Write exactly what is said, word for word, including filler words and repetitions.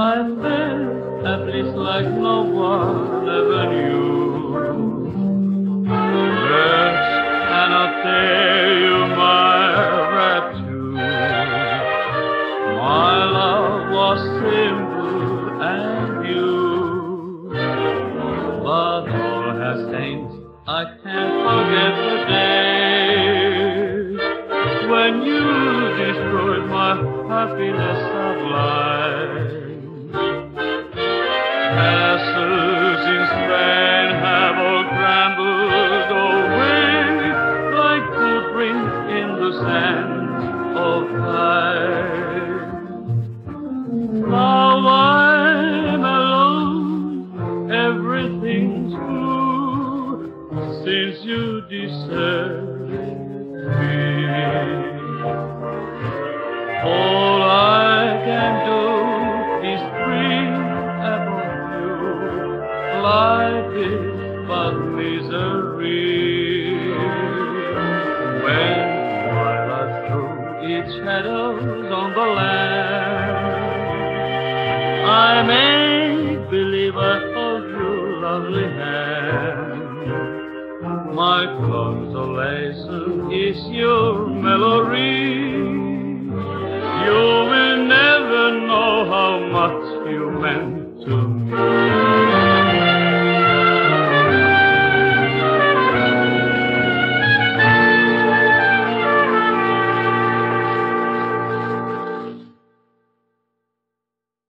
I felt a bliss like no one ever knew. Words cannot tell you my rapture. My love was simple and pure, but all has changed. I can't forget the day when you destroyed my happiness of life. Castles in Spain have all crumbled away like footprints in the sand of time. Now I'm alone, everything's true since you deserted me. All I can do is dream about you. Life is but misery. When twilight threw its shadows on the land, I make believe I hold your lovely hand. My consolation is your melody. You will never know how much you meant to me.